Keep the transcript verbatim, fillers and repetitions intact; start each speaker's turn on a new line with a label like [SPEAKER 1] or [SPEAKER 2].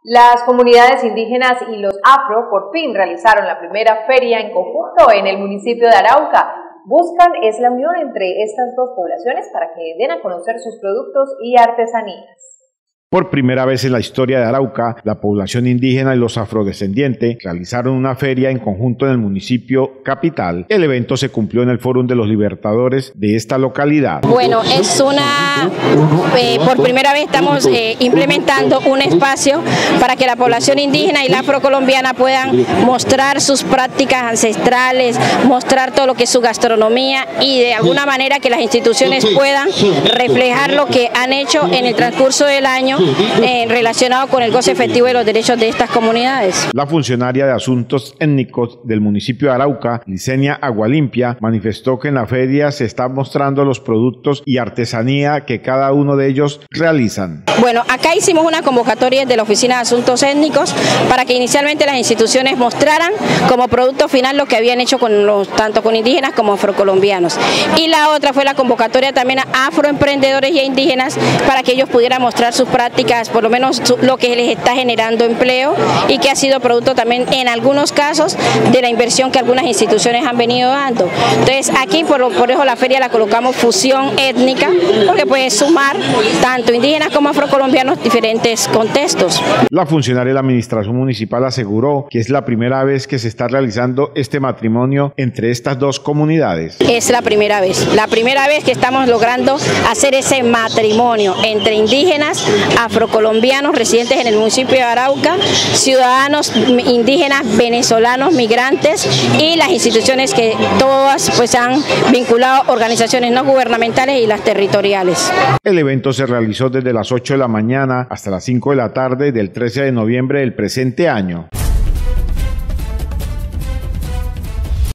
[SPEAKER 1] Las comunidades indígenas y los afro por fin realizaron la primera feria en conjunto en el municipio de Arauca. Buscan es la unión entre estas dos poblaciones para que den a conocer sus productos y artesanías.
[SPEAKER 2] Por primera vez en la historia de Arauca, la población indígena y los afrodescendientes realizaron una feria en conjunto en el municipio capital. El evento se cumplió en el Fórum de los Libertadores de esta localidad.
[SPEAKER 3] Bueno, es una, eh, por primera vez estamos eh, implementando un espacio para que la población indígena y la afrocolombiana puedan mostrar sus prácticas ancestrales, mostrar todo lo que es su gastronomía y de alguna manera que las instituciones puedan reflejar lo que han hecho en el transcurso del año Eh, relacionado con el goce efectivo de los derechos de estas comunidades.
[SPEAKER 2] La funcionaria de Asuntos Étnicos del municipio de Arauca, Licenia Agualimpia, manifestó que en la feria se están mostrando los productos y artesanía que cada uno de ellos realizan.
[SPEAKER 3] Bueno, acá hicimos una convocatoria de la Oficina de Asuntos Étnicos para que inicialmente las instituciones mostraran como producto final lo que habían hecho con los, tanto con indígenas como afrocolombianos. Y la otra fue la convocatoria también a afroemprendedores y a indígenas para que ellos pudieran mostrar sus prácticas, por lo menos lo que les está generando empleo y que ha sido producto también en algunos casos de la inversión que algunas instituciones han venido dando. Entonces aquí por, por eso la feria la colocamos fusión étnica, porque puede sumar tanto indígenas como afrocolombianos diferentes contextos.
[SPEAKER 2] La funcionaria de la administración municipal aseguró que es la primera vez que se está realizando este matrimonio entre estas dos comunidades.
[SPEAKER 3] Es la primera vez, la primera vez que estamos logrando hacer ese matrimonio entre indígenas, afrocolombianos residentes en el municipio de Arauca, ciudadanos indígenas, venezolanos, migrantes y las instituciones que todas pues han vinculado organizaciones no gubernamentales y las territoriales.
[SPEAKER 2] El evento se realizó desde las ocho de la mañana hasta las cinco de la tarde del trece de noviembre del presente año.